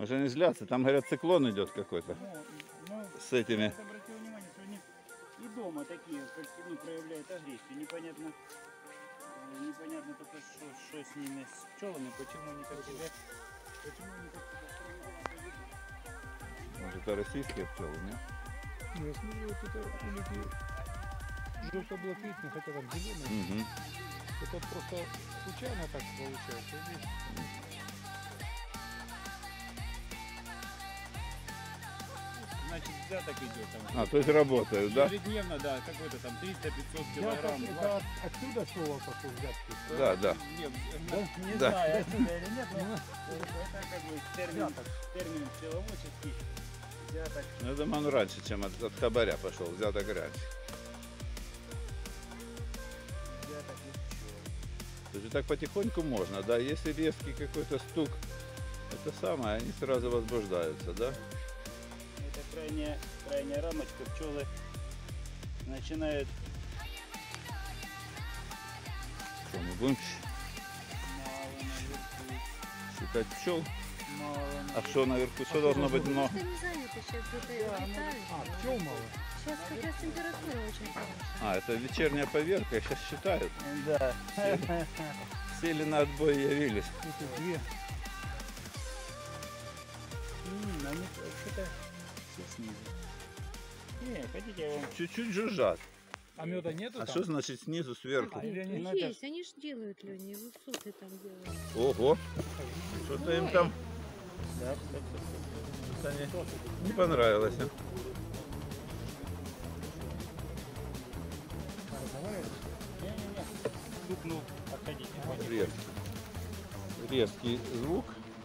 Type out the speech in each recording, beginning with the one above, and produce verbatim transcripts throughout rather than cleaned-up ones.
Уже не злятся, там, говорят, циклон идет какой-то. Ну, ну, С этими. я обратил внимание, что они и дома такие, как, ну, проявляют агрессию. Непонятно, э, непонятно только, что, что с ними, с пчелами, почему они так себя, почему они так себя ведут. Может, это российские пчелы, нет? Ну, я смотрю, вот это улики желто-блакитные, хотя там зеленые. Угу. Это просто случайно так получается. Или... Значит, взяток идет там. А, то есть работают, да? Ежедневно, да, какой-то там триста-пятьсот Я килограмм. как- это от- отсюда слово пошло взятки. Да, да. Не, не, не Да. знаю, отсюда или нет, но это как бы термин, термин пчеловодческий. Взяток. Ну, я думаю, он раньше, чем от, от хабаря пошел, взяток раньше. Взяток из пчел. То есть так потихоньку можно, да? Если резкий какой-то стук, это самое, они сразу возбуждаются, да? Это крайняя, крайняя рамочка, пчелы начинают Что, мы будем мало наверху, считать пчел? мало наверху. А что наверху? Что должно быть дно? Что не занято сейчас где-то летают. А, пчел мало. Сейчас как раз температура очень хорошая. А, это вечерняя поверка, сейчас считают. Да. Сели на отбой и явились. Это две. М, Они вообще-то все снизу. Не, хотите я вам... Чуть-чуть жужжат. А меда нету А там? что значит снизу, сверху? А, или они... Ну, это- Есть, они ж делают, Леня, и высоты там делают. Ого! Что-то им там Да, стоп, стоп, стоп. что-то не, не понравилось. а. Не-не-не. Стукнул, отходите. Резкий. Резкий звук.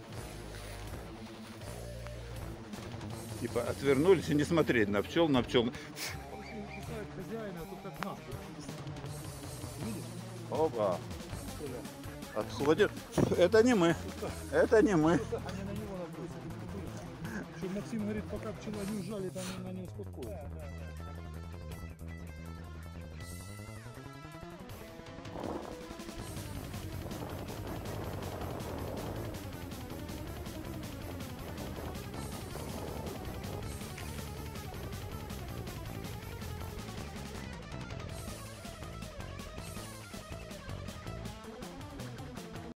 Типа отвернулись и не смотреть на пчел, на пчел. Кусают хозяина, а тут как нас. Видишь? Опа! Отходит. Это не мы. Это не мы. Они на него набросили. Что Максим говорит, пока пчела не ужали, там на не успокоится.